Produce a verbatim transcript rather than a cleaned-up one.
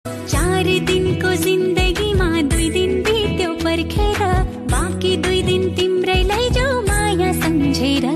चार दिनको जिन्दगीमा दुई दिन बित्यो पर्खेर, बाँकी दुई दिन तिम्रै लैजाऊ माया सम्झेर।